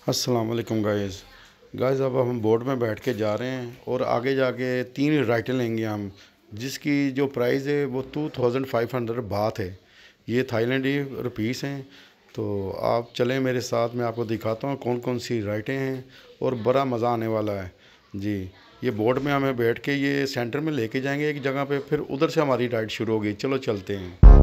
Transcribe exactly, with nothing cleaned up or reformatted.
अस्सलाम वालेकुम guys. Guys अब हम बोट में बैठ के जा रहे हैं और आगे जाके तीन राइटें लेंगे हम, जिसकी जो प्राइस है वो टू थाउजेंड फाइव हंड्रेड बात है। ये थाईलैंडी रुपीस हैं। तो आप चलें मेरे साथ, मैं आपको दिखाता हूँ कौन कौन सी राइटें हैं और बड़ा मज़ा आने वाला है जी। ये बोट में हमें बैठ के ये सेंटर में लेके जाएंगे एक जगह पे, फिर उधर से हमारी राइड शुरू होगी। चलो चलते हैं।